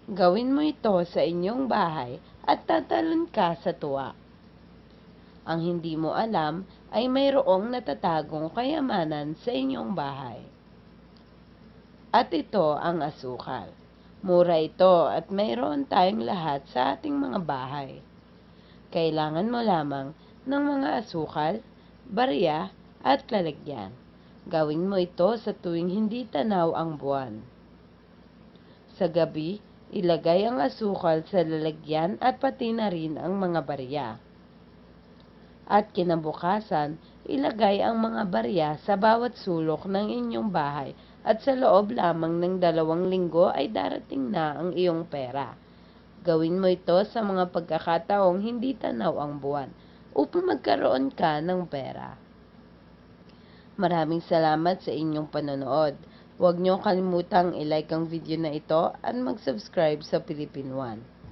Gawin mo ito sa inyong bahay at tatalon ka sa tuwa. Ang hindi mo alam ay mayroong natatagong kayamanan sa inyong bahay. At ito ang asukal. Mura ito at mayroon tayong lahat sa ating mga bahay. Kailangan mo lamang ng mga asukal, barya at lalagyan. Gawin mo ito sa tuwing hindi tanaw ang buwan. Sa gabi, ilagay ang asukal sa lalagyan at pati na rin ang mga barya. At kinabukasan, ilagay ang mga barya sa bawat sulok ng inyong bahay at sa loob lamang ng 2 linggo ay darating na ang iyong pera. Gawin mo ito sa mga pagkakataong hindi tanaw ang buwan upang magkaroon ka ng pera. Maraming salamat sa inyong panonood. Huwag niyo kalimutang i-like ang video na ito at mag-subscribe sa Philippine One.